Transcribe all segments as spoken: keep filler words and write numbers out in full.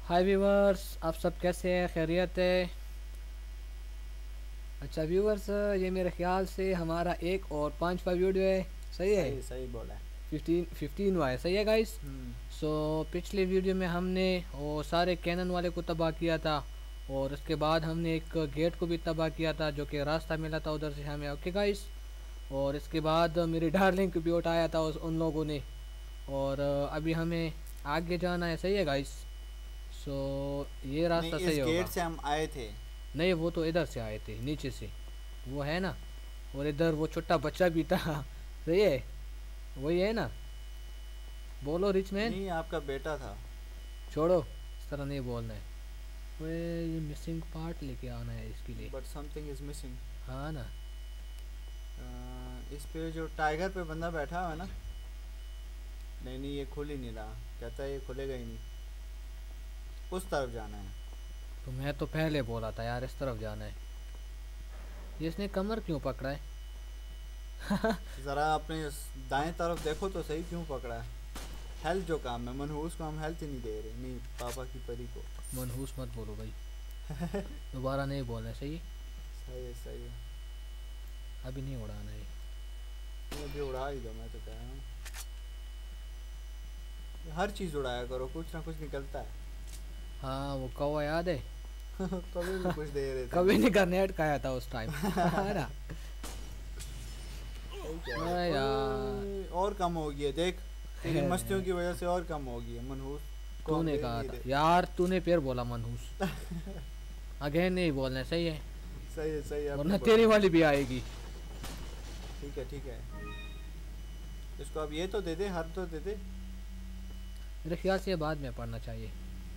हाय viewers, आप सब कैसे हैं? खैरियत है? अच्छा व्यूवर्स, ये मेरे ख्याल से हमारा एक और पाँचवा वीडियो है। सही है? सही सही बोला है। फिफ्टीन फिफ्टीन हुआ है। सही है गाइस। हम्म। सो पिछले वीडियो में हमने वो सारे कैनन वाले को तबाह किया था, और उसके बाद हमने एक गेट को भी तबाह किया था जो कि रास्ता मिला था उधर से हमें। Okay guys. और इसके बाद मेरी डार्लिंग को भी उठाया था उस उन लोगों ने, और अभी हमें आगे जाना है। सही है गाइस। सो ये नहीं, रास्ता इस सही गेट होगा। से हम आए थे। नहीं, वो तो इधर से आए थे, नीचे से। वो है ना। और इधर वो छोटा बच्चा भी था। सही है, वही है ना। बोलो रिच मैन। नहीं, आपका बेटा था। छोड़ो, इस तरह नहीं बोलना है। वे ये मिसिंग पार्ट लेके आना है इसके लिए। But something is missing. हाँ ना। इस पे जो टाइगर पे बंदा बैठा हुआ है ना। नहीं नहीं, ये खुल ही नहीं रहा। कहता है ये खुलेगा ही नहीं। उस तरफ जाना है। तो मैं तो पहले बोला था यार, इस तरफ जाना है। ये इसने कमर क्यों पकड़ा है? ज़रा अपने दाएं तरफ देखो तो सही, क्यों पकड़ा है। हेल्थ जो काम है, मनहूस को हम हेल्थ ही नहीं दे रहे। नहीं, पापा की परी को। मनहूस मत बोलो भाई, दोबारा नहीं बोलना। सही। सही है सही है। अभी नहीं उड़ाना है। ये अभी उड़ा ही दो, मैं तो कह रहा हूँ। हर चीज़ उड़ाया करो, कुछ ना कुछ निकलता है। हाँ, वो कौवा याद है? कभी भी कुछ दे रहे थे कभी हम। नहीं, का नेट खाया था उस टाइम। है ना। सही कह रहे हाँ हो। यार। ओए, और कम हो गई है देख। तेरी मस्तियों की वजह से और कम हो गई है। मनहूस को हम तूने दे कहा नहीं था रहे। यार, तूने फिर बोला मनहूस। अगेन नहीं बोलना। सही है, सही है सही है, अब वरना नहीं तेरी बोलेंगे। वाली भी आएगी। ठीक है ठीक है। इसको अब ये तो दे दे, हर तो दे दे। मेरे ख्याल से ये बाद में पढ़ना चाहिए।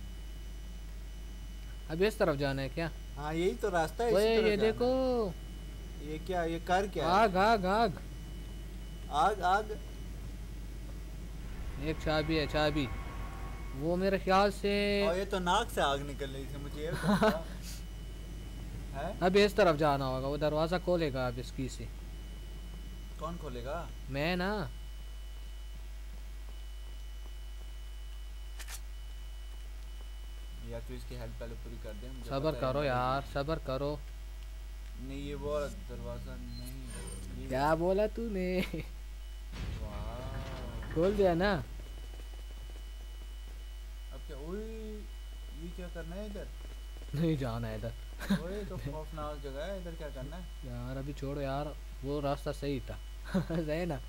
अब इस तरफ जाना है क्या? हाँ, यही तो रास्ता है, इसी ओए तरफ ये जाना देखो। है। ये क्या, ये कर क्या है? आग आग आग। आग आग। एक चाबी है, चाबी। वो मेरे ख्याल से। और ये तो नाक से आग निकल रही थी, मुझे ये तो बता। है। अब इस तरफ जाना होगा, वो दरवाज़ा खोलेगा अब इसकी से। कौन खोलेगा? मैं ना। या तो इसकी हेल्प पहले पूरी कर दे, मुझे सब्र पता है करो मरेगी। यार, सब्र करो। नहीं, ये वो दरवाज़ा नहीं, ये। क्या बोला तूने? वाह। खोल दिया ना। अब क्या? ओए, ये क्या करना है इधर? नहीं जाना है इधर। ओए, तो खौफनाक जगह है, इधर क्या करना है? यार अभी छोड़ो यार, वो रास्ता सही था। सही है ना।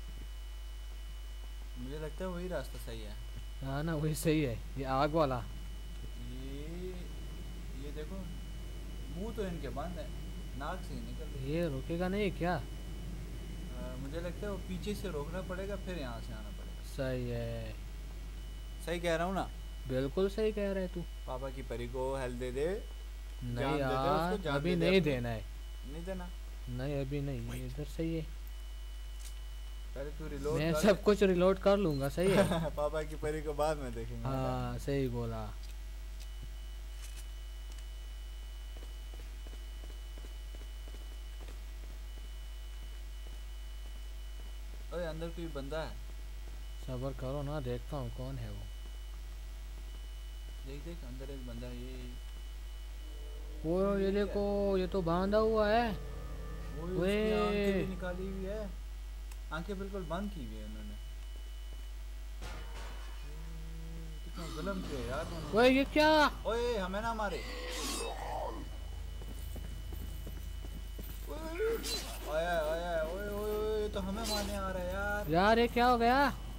मुझे लगता है वही रास्ता सही है। हाँ ना, वही सही है, ये आग वाला। ये ये देखो, मुंह तो इनके बंद है, नाक से ही निकल रही ये रुकेगा नहीं क्या? है। मुझे लगता है वो पीछे से रोकना पड़ेगा, फिर यहाँ से आना पड़ेगा। सही है। सही कह रहा हूँ ना? बिल्कुल सही कह रहे तू। पापा की परी को हेल्थ दे दे। नहीं जान दे दे उसको, यार, जान अभी दे दे नहीं अपनी। देना है। नहीं देना। नहीं अभी नहीं, ये इधर सही है। पहले तू रिलोड मैं कर ले। सब कुछ रिलोड कर लूंगा। सही है। पापा की परी को बाद में देखेंगे, है ना? हाँ सही बोला। ओए, अंदर कोई बंदा है। सब्र करो ना, देखता हूँ कौन है वो। देख देख, अंदर एक बंदा है, ये। वो ओए, ये ये क्या देखो, है? ये तो बांधा हुआ है। ओए, वे। उसकी आंखें भी निकाली हुई है। आंखें बिल्कुल बंद की हुई है उन्होंने। कितना जुल्म किया यार वे उन्होंने। ये क्या? ओए, हमें ना मारे। ओए ओए ओए ओए ओए, तो हमें मारने आ रहा है यार। यार ये क्या हो गया?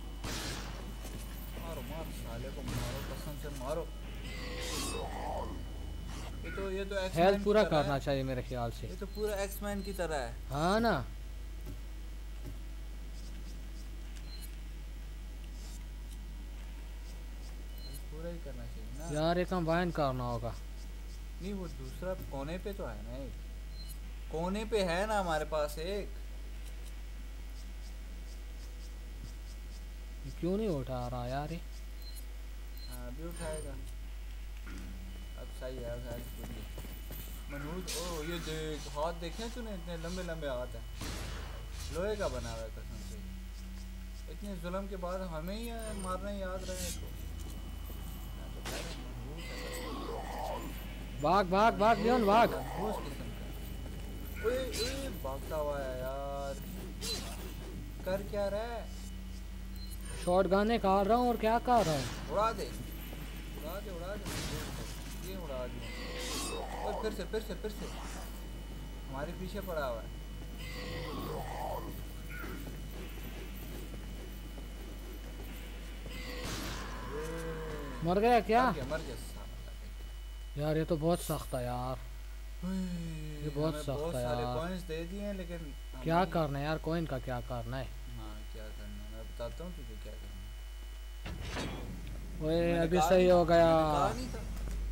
मारो मारो साले को, मारो कसम से मारो। ये तो ये तो हेल्थ एक्समैन की पूरा तरह करना है। चाहिए मेरे ख्याल से। ये तो पूरा एक्समैन की तरह है। हाँ ना। पूरा ही करना चाहिए ना। यार एक हम वाइन करना होगा। नहीं, वो दूसरा कोने पे तो है ना एक। कोने पे है ना हमारे पास एक। ये क्यों नहीं उठा रहा यार ये? हाँ, अभी उठाएगा। अब सही है, अब हेल्थ पूरी है। मनहूस, ओ ये देख, हाथ देखे तूने? इतने लंबे लंबे हाथ हैं। लोहे का बना हुआ है कसम से। इतने जुल्म के बाद हमें ही मारना याद रहे इसको। मैं तो कह रहा हूँ, मनहूस भाग भाग भाग लियोन भाग। मनहूस किस्म का। ओए ओए भागता हुआ है यार। कर क्या रहा है? शॉट गाने कर रहा हूँ और क्या कर रहा हूँ। उड़ा दे उड़ा दे उड़ा दे। ये उड़ा दिया। ओए फिर से फिर से फिर से हमारे पीछे पड़ा हुआ है। मर गया क्या? मर गया मर गया साला। यार ये तो बहुत सख्त है यार, ये बहुत हमें सख्त बहुत है सारे यार। कॉइन्स दे दिए हैं लेकिन क्या हमें- करना है यार, कॉइन का क्या करना है? हाँ क्या करना है मैं बताता हूँ तुझे क्या करना है। ओए मैंने अभी कहा सही नहीं- हो गया, मैंने कहा नहीं था।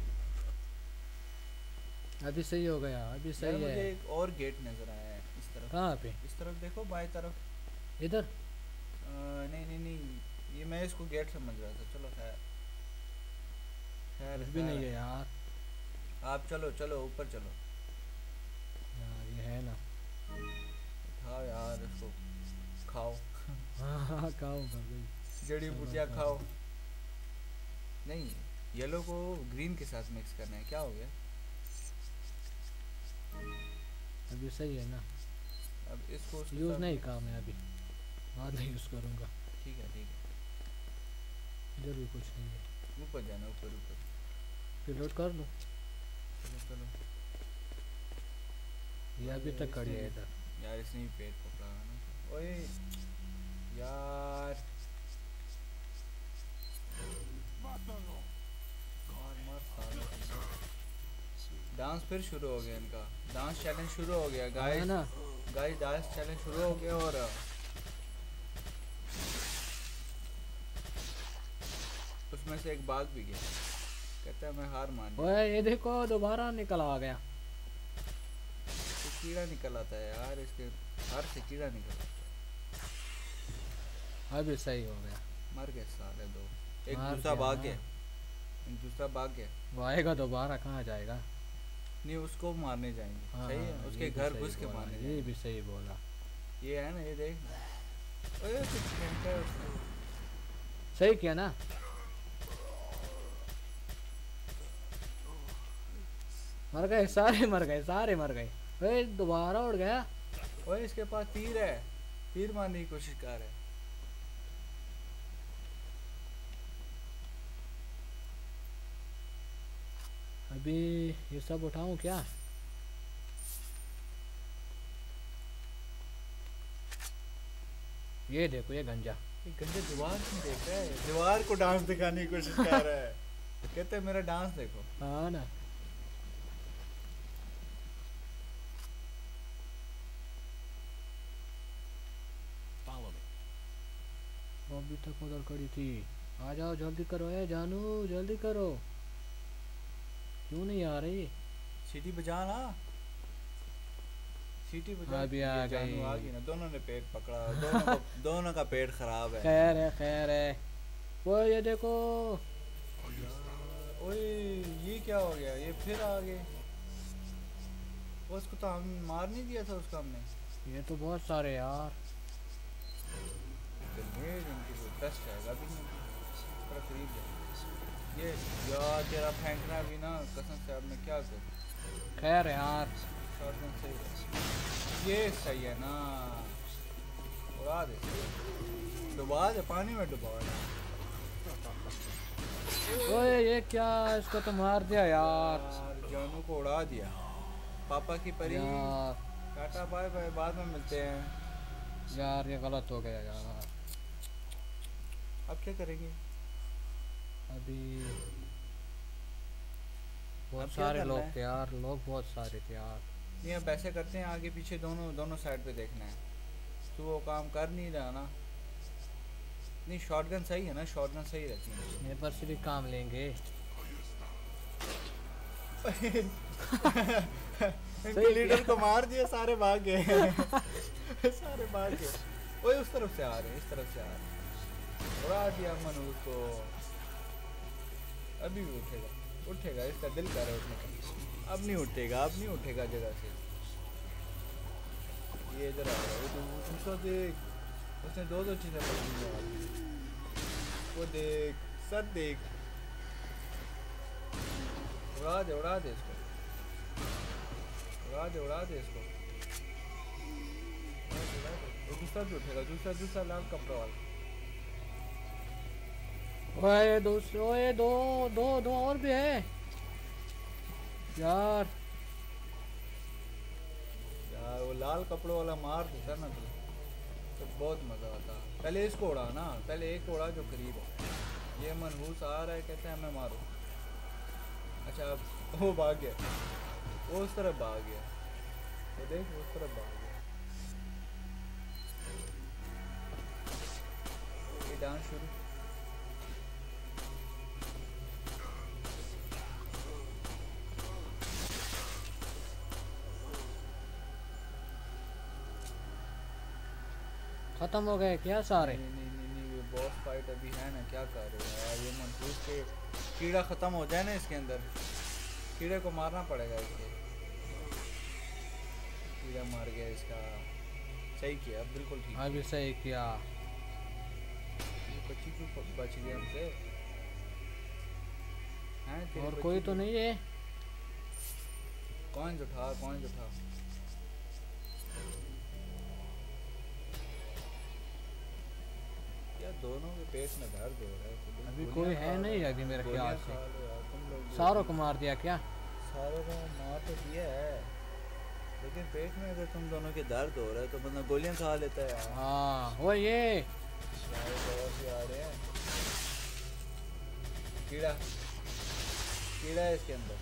अभी सही हो गया, अभी यार सही मुझे है। एक और गेट नजर आया है इस तरफ। कहाँ पे? इस तरफ देखो बाएं तरफ। इधर? अ, नहीं नहीं नहीं ये मैं इसको गेट समझ रहा था। चलो खैर खैर कुछ भी खैर। नहीं है यार। आप चलो चलो ऊपर चलो। यार ये है ना। खाओ यार इसको खाओ। हाँ हाँ खाऊंगा भाई। जड़ी चलो, बूटियाँ खाओ। खाओ। नहीं येलो को ग्रीन के साथ मिक्स करना है। क्या हो गया? अभी सही है ना। अब इसको उसके यूज़ साथ नहीं mix- कहा मैं अभी, बाद में यूज़ करूँगा। ठीक है ठीक है। इधर भी कुछ नहीं है। ऊपर जाना ऊपर ऊपर। रिलोड कर दूँ? चलो चलो। ये अभी ओए, तक खड़ी है इसने- इधर। यार इसने ही पेट पकड़ा है ना। ओए यार मार मार साले। डांस फिर शुरू हो गया इनका। डांस चैलेंज शुरू हो गया है गाइस। ना। गाइस डांस चैलेंज शुरू हो गया और उसमें से एक भाग भी गया। कहता है मैं हार मान गया। ओए ये देखो दोबारा निकल आ गया। तो कीड़ा निकल आता है यार इसके हार से कीड़ा निकल आता अभी सही हो गया। है। मर गए साले दो। एक मार दूसरा दिया भाग ना। गया। एक दूसरा भाग गया। वो आएगा दोबारा, कहाँ जाएगा? नहीं उसको मारने जाएंगे। हाँ, सही हाँ, है उसके ये भी घर सही घुस के बोला, मारने ये जाएंगे। भी सही बोला। ये है ना ये देख। ओए कुछ फेंका है उसको। सही किया ना। मर गए सारे, मर गए सारे मर गए। ओए दोबारा उड़ गया। ओए इसके पास तीर है। तीर मारने की कोशिश कर रहा है। अभी ये सब उठाऊं क्या? ये देखो ये गंजा। ये गंदे दीवार क्यों देख रहा है? दीवार को डांस दिखाने की कोशिश कर रहा है। कहते हैं मेरा डांस देखो। हाँ ना। वो अभी तक उधर खड़ी थी। आ जाओ जल्दी करो, ए जानू जल्दी करो। क्यों नहीं आ रही? सीटी बजा ना। सीटी बजा। अभी आ ये जानू गई। आ गई ना। दोनों ने पेट पकड़ा। दोनों को दोनों का पेट खराब है। खैर है खैर है। वो ये देखो। ओए ये क्या हो गया? ये फिर आ गए। वो उसको तो हम मार नहीं दिया था उसको हमने। ये तो बहुत सारे यार। ये इनकी जो टेस्ट है अभी नहीं थोड़ा करीब है। ये यार तेरा फेंकना भी ना कसम से अब मैं क्या करूँ। खैर यार। शॉटगन सही है। ये सही है ना। उड़ा दे डुबा दे पानी में डुबा दे। ओए ये क्या, इसको तो मार दिया यार। यार जानू को उड़ा दिया। पापा की परी। यार टाटा बाय बाय बाद में मिलते हैं। यार ये गलत हो गया यार। अब क्या करेंगे? अभी बहुत अब क्या सारे करना लोग है? थे यार, लोग बहुत सारे थे यार। नहीं अब ऐसे करते हैं आगे पीछे दोनों दोनों साइड पे देखना है। तू वो काम कर नहीं रहा ना। नहीं शॉटगन सही है ना। शॉटगन सही रहती है। मेरे पर से भी काम लेंगे। इनके लीडर को मार दिया सारे भाग गए। सारे भाग गए। ओए उस तरफ से आ रहे हैं इस तरफ से आ रहे हैं। उड़ा दिया मनूर को। अभी भी उठेगा उठेगा इसका दिल कर रहा है उठने का। अब नहीं उठेगा अब नहीं उठेगा जगह से। ये इधर आ रहा है। वो उसको देख उसने दो दो चीज़ें पकड़ी हैं। वो देख सर देख। उड़ा दे उड़ा दे इसको, उड़ा दे उड़ा दे इसको, उड़ा दे, उड़ा दे। वो दूसरा भी उठेगा, दूसरा दूसरा लाल कपड़ा वाला। ओए दूसरे, ओए दो दो दो और भी है यार। यार वो लाल कपड़ों वाला मार देता ना तू तो बहुत मज़ा आता। पहले इसको उड़ा ना, पहले एक उड़ा जो करीब है। ये मनहूस आ रहा है, कहते हैं मैं मारूं। अच्छा अब वो भाग गया, वो उस तरफ भाग गया, वो देख वो उस तरफ भाग गया। ये डांस शुरू। खत्म हो गए क्या सारे? नहीं नहीं नहीं नहीं, ये बॉस फाइट अभी है ना, क्या कर रहे हो यार। ये मनहूस के कीड़ा ख़त्म हो जाए ना इसके अंदर, कीड़े को मारना पड़ेगा इसको। कीड़ा मार गया इसका, सही किया, अब बिल्कुल ठीक। अभी सही किया। ये बच्ची क्यों बच गई हमसे? हैं तेरी और बच्ची कोई तो क्यों- नहीं है? कौन जो उठा, कौन जो उठा। यार दोनों के पेट में दर्द हो रहा है तो तुम अभी गोलियां कोई खा है लो, नहीं अभी मेरे गोलियां ख्याल से। खा लो यार तुम लोग। सारों को मार दिया क्या? सारों को मार तो दिया है, लेकिन पेट में अगर तुम दोनों के दर्द हो रहा है तो बंदा गोलियां खा लेता है यार। हाँ वो ये सारे दवा से आ रहे हैं। कीड़ा कीड़ा है इसके अंदर।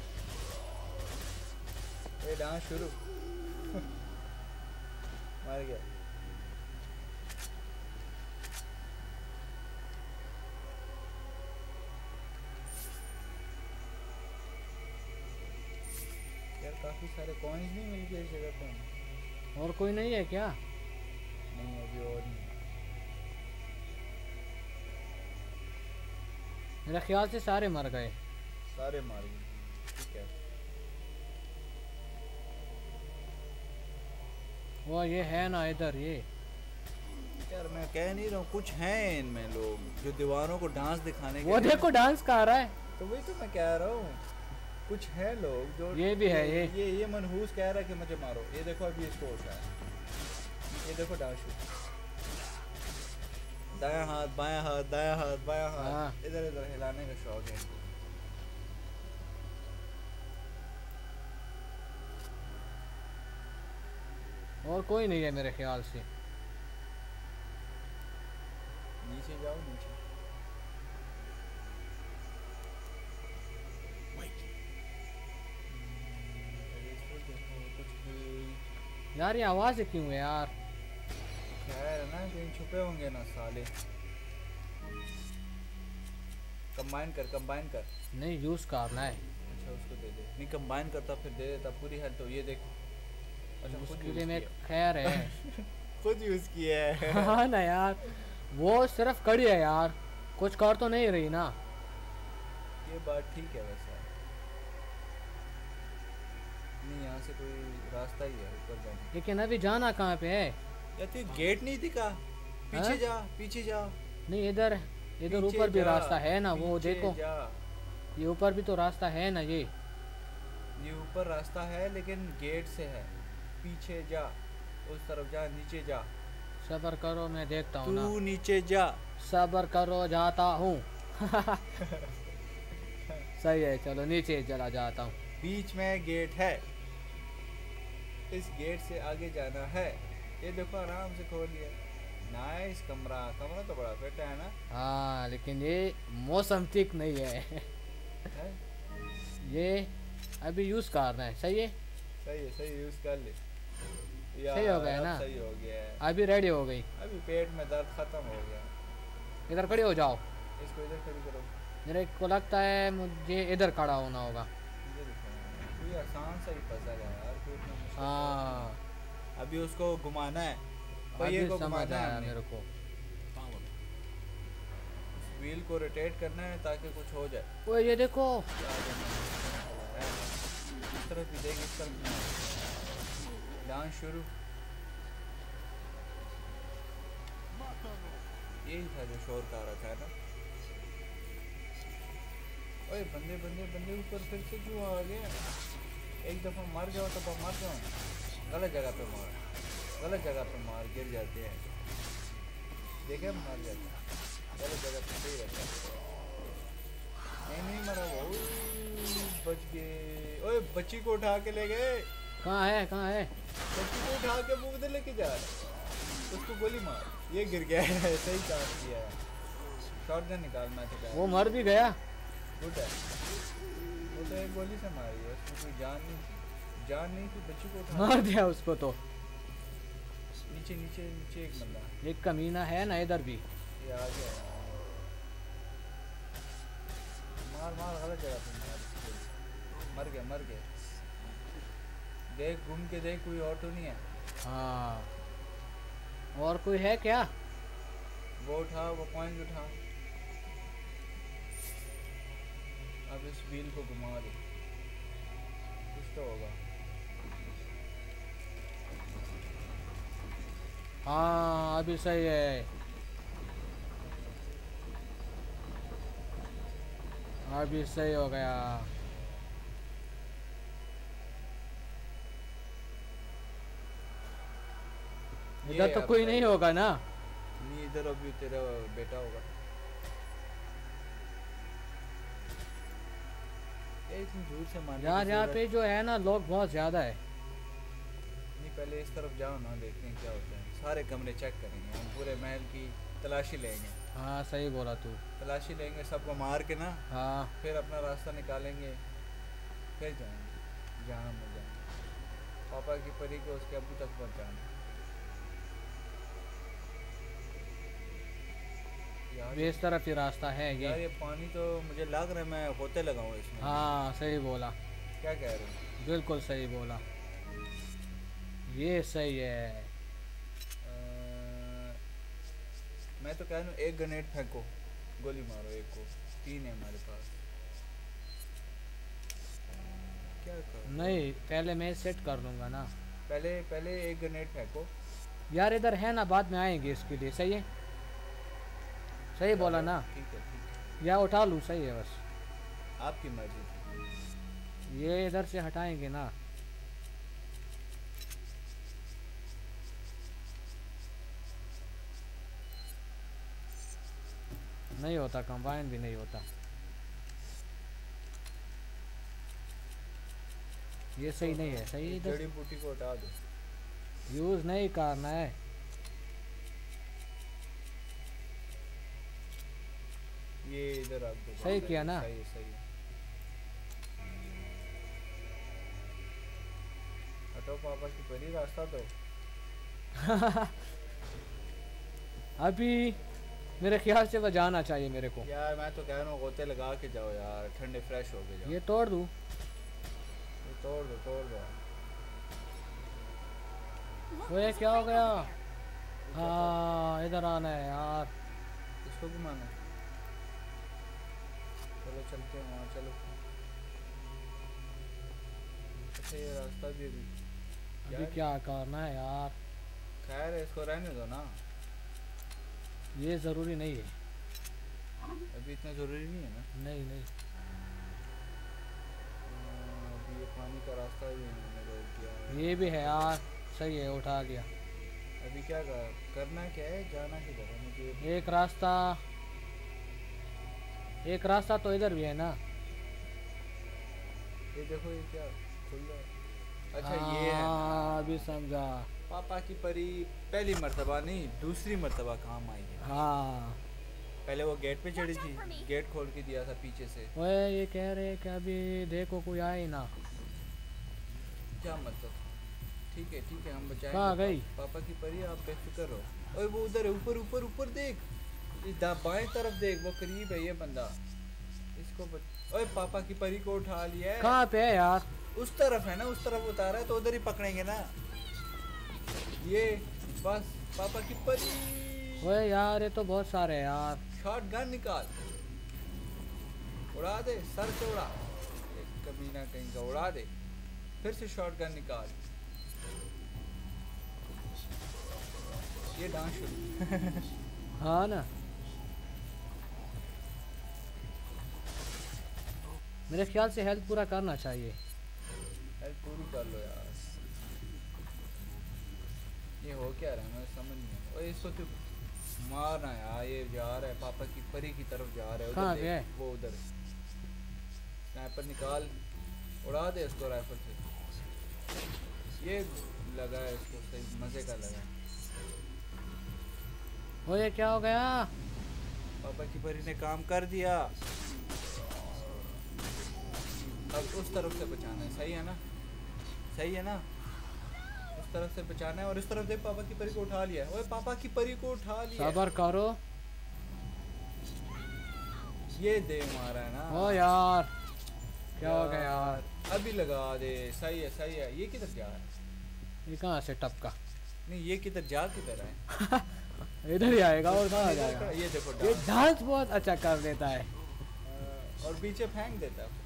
ये डांस शुरू। मर गया। यार काफी सारे कॉइन्स नहीं मिल गए इस जगह पे। और कोई नहीं है क्या? नहीं अभी और नहीं। मेरे ख्याल से सारे मर गए। सारे मार गए, ठीक है। वो ये है ना इधर ये। यार मैं कह नहीं रहा हूँ, कुछ हैं इनमें लोग जो दीवारों को डांस दिखाने के वो लिए- देखो डांस कर रहा है। तो वही तो मैं कह रहा हूँ, कुछ है लोग जो ये भी है, ये ये ये मनहूस कह रहा है कि मुझे मारो। ये देखो अभी इसको होता है, ये देखो डांस शुरू। दायां हाथ बायां हाथ, दायां हाथ बायां हाथ, हाँ। इधर इधर हिलाने का शौक है इनको। और कोई नहीं है मेरे ख्याल से। नीचे जाओ नीचे। यार ये आवाज़ क्यों है यार? खैर ना कहीं छुपे होंगे ना साले। कंबाइन कर, कंबाइन कर। नहीं यूज़ करना है। अच्छा उसको दे दे, नहीं कंबाइन करता फिर दे देता पूरी हेल्थ। तो ये देख, अच्छा खुद उसके यूज़ लिए में किया। खैर है। खुद यूज़ किया है। हाँ ना यार, वो सिर्फ कड़ी है यार, कुछ कर तो नहीं रही ना। ये बात ठीक है वैसे। नहीं यहाँ से कोई रास्ता ही है ऊपर जाने। लेकिन अभी जाना कहाँ पे है? या तो गेट नहीं दिखा, पीछे हाँ? जा पीछे जा। नहीं इधर इधर पीछे ऊपर भी जा, रास्ता है ना, वो पीछे देखो जा। ये ऊपर भी तो रास्ता है ना। ये ये ऊपर रास्ता है लेकिन गेट से है। पीछे जा, उस तरफ जा, नीचे जा। सब्र करो मैं देखता हूँ ना। तू नीचे जा। सब्र करो जाता हूँ। सही है, चलो नीचे चला जाता हूँ। बीच में गेट है, इस गेट से आगे जाना है। ये देखो आराम से खोल लिया। नाइस कमरा, कमरा तो बड़ा फिट है ना। हाँ लेकिन ये मौसम ठीक नहीं है। है? ये अभी यूज़ करना है। सही है, सही है, सही यूज कर ले। सही हो गया अब ना? सही हो गया है। अभी रेडी हो गई। अभी पेट में दर्द खत्म हो गया। इधर खड़े हो जाओ। इसको इधर खड़ी करो। मेरे को लगता है मुझे इधर खड़ा होना होगा। इधर दिखाओ। कोई आसान सा ही पजल है यार, पेट में मुश्किल हाँ तो- अभी उसको घुमाना है, पहिए अभी को समझ घुमाना है आया हमने। मेरे को। व्हील को रोटेट करना है ताकि कुछ हो जाए। वो ये देखो, इस तरफ भी देख, इस तरफ भी। डांस शुरू। यही था जो शोर का रहा था ना। ओए बंदे बंदे बंदे ऊपर फिर से क्यों आ गए? एक दफ़ा मर जाओ तो मर जाओ, गलत जगह पे मार, गलत जगह पे मार गिर जाते हैं। देखे मर जाते हैं, गलत जगह पे सही रहता है। नहीं नहीं मरा वो, बच गए। ओए बच्ची को उठा के ले गए। कहाँ है कहाँ है? बच्ची को उठा के मुँह लेके जा रहे, उसको गोली मार, ये गिर गया है। सही काम किया है, शॉटगन निकालना था। वो मर भी गया। गुड है, वो तो एक गोली से मारी है, उसमें कोई जान नहीं थी, जान नहीं थी। बच्ची को उठा मार दिया उसको तो। नीचे नीचे नीचे एक बंदा, एक कमीना है ना इधर भी। ये आ गया, मार मार, गलत जगह पे मार, मर गया मर गया। देख घूम के देख, कोई और तो नहीं है। हाँ, और कोई है क्या? वो उठा, वो पॉइंट उठा, अब इस व्हील को घुमा दे, कुछ तो होगा। हाँ अभी सही है, अभी सही हो गया। इधर तो कोई नहीं होगा ना? नहीं, इधर अभी तेरा बेटा होगा। इतनी दूर से मारने यार यहाँ पे जो है ना लोग बहुत ज़्यादा है। नहीं, पहले इस तरफ जाओ ना, देखते हैं क्या होता है। सारे कमरे चेक करेंगे हम, पूरे महल की तलाशी लेंगे। हाँ सही बोला तू। तलाशी लेंगे, सबको मार के ना, हाँ फिर अपना रास्ता निकालेंगे, फिर जाएंगे जहाँ हम जाएंगे। पापा की परी को उसके अब्बू तक पहुँचाना। इस तरफ ही रास्ता है ये। यार ये पानी तो मुझे लग रहा है मैं होते लगाऊँ इसमें। हाँ सही बोला, क्या कह रहे हो? बिल्कुल सही बोला, ये सही है। आ, मैं तो कह रहा हूँ एक ग्रेनेड फेंको, गोली मारो एक को, तीन है हमारे पास। क्या कर? नहीं पहले मैं सेट कर लूँगा ना। पहले पहले एक ग्रेनेड फेंको। यार इधर है ना, बाद में आएंगे इसके लिए। सही है, सही बोला ना? ठीक है ठीक है, या उठा लूँ, सही है, बस आपकी मर्जी। ये इधर से हटाएंगे ना। नहीं होता, कंबाइन भी नहीं होता। ये सही नहीं है, सही इधर जड़ी बूटी को हटा दो, यूज़ नहीं करना है। ये इधर रख दो। सही किया ना? सही है सही है। हटो पापा की परी, रास्ता दो। अभी मेरे ख्याल से वह जाना चाहिए मेरे को। यार मैं तो कह रहा हूँ गोते लगा के जाओ यार, ठंडे फ्रेश हो के जाओ। ये तोड़ दूँ? ये तोड़ दो तोड़ दो। ओए क्या हो गया? हाँ इधर आना है यार। इसको घुमाना, चलो चलते हैं वहाँ, चलो। अच्छा ये रास्ता भी अभी अभी क्या करना है यार? खैर है, इसको रहने दो ना, ये ज़रूरी नहीं है। अभी इतना ज़रूरी नहीं है ना। नहीं नहीं, अभी ये पानी का रास्ता भी मैंने रोक दिया। ये भी है यार, सही है, उठा लिया। अभी क्या कर, करना क्या है, जाना किधर है मुझे? एक रास्ता, एक रास्ता तो इधर भी है ना। ये देखो ये क्या खुल रहा है। अच्छा ये है, हाँ अभी समझा। पापा की परी पहली मर्तबा नहीं दूसरी मर्तबा काम आई है। हाँ पहले वो गेट पे चढ़ी थी, गेट खोल के दिया था पीछे से। ओए ये कह रहे कि अभी देखो कोई आए ना। क्या मतलब? ठीक है ठीक है, हम बचाएंगे। कहाँ गई? पा, पापा की परी आप बेफिक्र रहो। ओए वो उधर है, ऊपर ऊपर ऊपर देख, इस बाएं तरफ देख, वो करीब है ये बंदा, इसको बच... ओए पापा की परी को उठा लिया है। कहाँ पे है यार? उस तरफ है ना, उस तरफ उतारा है तो उधर ही पकड़ेंगे ना। ये बस पापा की परी। ओए यार ये तो बहुत सारे हैं यार। शॉट गन निकाल, उड़ा दे, सर से उड़ा, एक कमीना कहीं का उड़ा दे, फिर से शॉट गन निकाल, ये डांस शुरू। हाँ ना, मेरे ख्याल से हेल्थ पूरा करना चाहिए। हेल्थ पूरी कर लो यार। ये हो क्या रहा है मैं समझ नहीं आ रहा। इसको तो मारना यार, ये जा रहा है पापा की परी की तरफ जा रहा है। कहाँ उधर पे है? देख, वो उधर स्नाइपर निकाल, उड़ा दे इसको राइफल से। ये लगा है इसको, सही मज़े का लगा है। वो ये क्या हो गया? पापा की परी ने काम कर दिया। अब उस तरफ से बचाना है, सही है ना? सही है ना? उस तरफ से बचाना है और इस तरफ देख, पापा की परी को उठा लिया। ओए पापा की परी को उठा लिया। सबर करो। ये दे मारा है ना। ओ यार क्या हो गया यार? अभी लगा दे। सही है सही है। ये किधर जा रहा है? ये कहाँ से टपका? नहीं ये किधर जा किधर है? इधर ही आएगा और कहाँ जाएगा? ये देखो ये डांस। डांस बहुत अच्छा कर देता है। और पीछे फेंक देता है।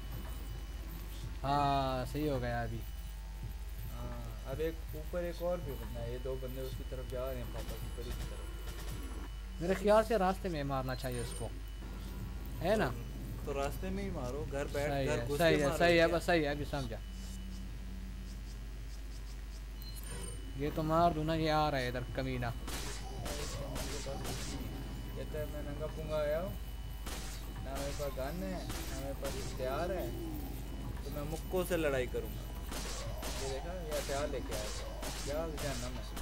हाँ सही हो गया अभी। हाँ अब एक ऊपर एक और भी बंदा है। ये दो बंदे उसकी तरफ जा रहे हैं, पापा की परी की तरफ। मेरे ख्याल से रास्ते में मारना चाहिए उसको, है ना? तो रास्ते में ही मारो, घर बैठ सही घर है घुस सही के है मारो सही है, क्या? बस सही है अभी समझा। ये तो मार दूँ ना, ये आ रहा है इधर कमीना। कहता है मैं नंगा पुंगा आया हूँ, ना मेरे पास गन है ना मेरे पास हथियार है, तो मैं मुक्कों से लड़ाई करूँगा। ये देखा, ये हथियार लेके आया था। क्या जहन्नम है।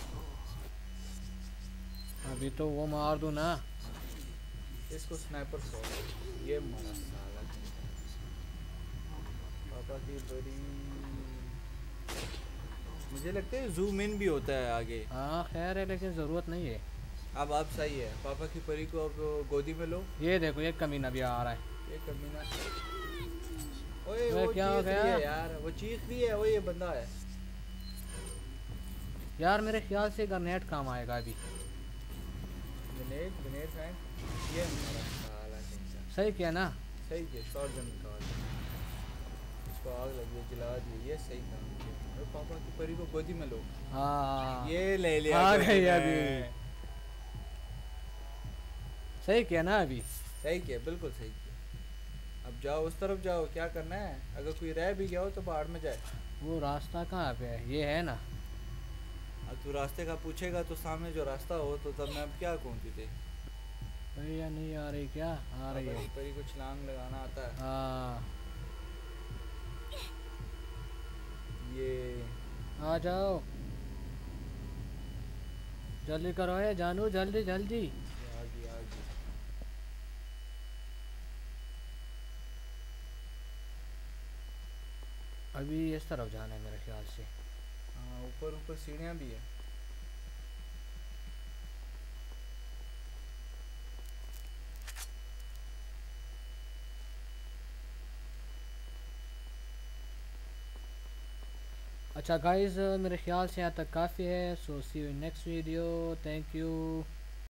अभी तो वो मार दूँ ना। इसको स्नाइपर शॉट, ये मारा साला। पापा की बड़ी, मुझे लगता है जूम इन भी होता है आगे। हाँ खैर है लेकिन ज़रूरत नहीं है। अब अब सही है। पापा की परी को अब गोदी में लो। ये देखो ये कमीना भी आ रहा है। ये कमीना, ओए ओए, वो क्या हो चीख रही गया? है यार, वो चीख रही है। वो ये बंदा है यार मेरे ख्याल से ग्रेनेड काम आएगा अभी। ग्रेनेड ग्रेनेड फैंक। ये मारा साला चिंचा। सही किया ना? सही किया, शॉट गन निकाल, इसको आग लगी है, जला दी। ये सही काम किया। अरे पापा की परी को गोदी में लो। हाँ ये ले लिया आ गोदी गई में। अभी। सही किया ना अभी? सही किया, बिल्कुल सही किया। अब जाओ उस तरफ जाओ, क्या करना है? अगर कोई रह भी गया हो तो बाहर में जाए। वो रास्ता कहाँ पे है? ये है ना? अब तू रास्ते का पूछेगा तो सामने जो रास्ता हो, तो तब मैं अब क्या कहूँ तुझे? भैया नहीं आ रही क्या? आ रही है। परी को छलांग लगाना आता है। हाँ ये आ जाओ, जल्दी करो ये जानू, जल्दी जल्दी। ये आ गई आ गई। अभी इस तरफ जाना है मेरे ख्याल से। हाँ ऊपर ऊपर सीढ़ियाँ भी है। अच्छा गाइस, मेरे ख्याल से यहाँ तक काफ़ी है। So see you in next video. Thank you.